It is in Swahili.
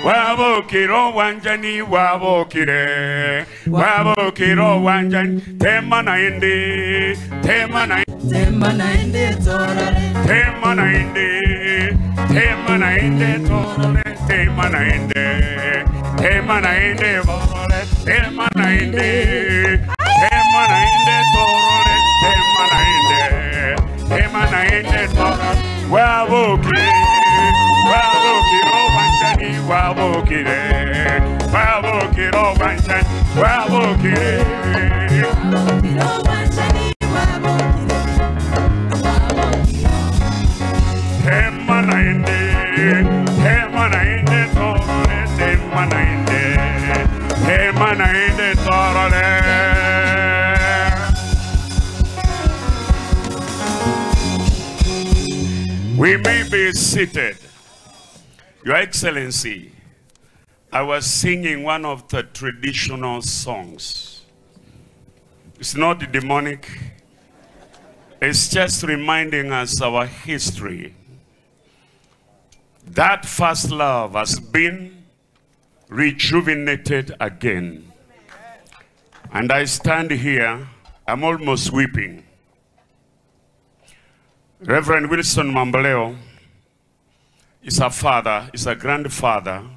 wabokiro wanjani wabokire wabokiro wanjani tema na inde torare tema na inde torare tema na inde torare tema na inde torare wabokire wabokire wabokiro wanjani wabokire tema na inde torare tema na inde torare. We may be seated. Your Excellency, I was singing one of the traditional songs. It's not demonic. It's just reminding us our history. That first love has been rejuvenated again. And I stand here, I'm almost weeping. Reverend Wilson Mambaleo is a father, is a grandfather